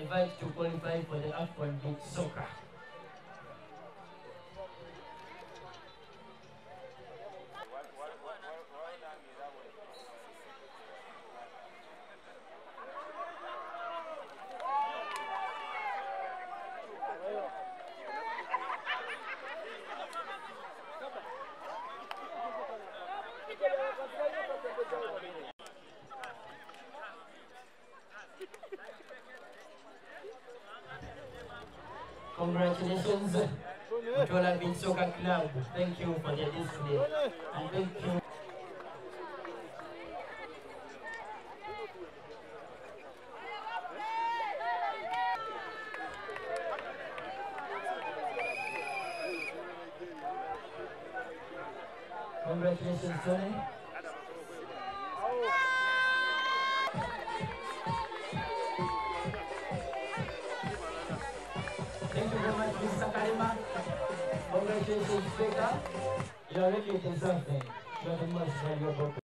invite to qualify for the AFCON Beach Soccer. Congratulations, Mutola Beach Soccer Club. Thank you for the display. And thank you. Congratulations, Tony. Thank you very much, Mr. Karima. Congratulations, Becca. You are really something. You are the most valuable.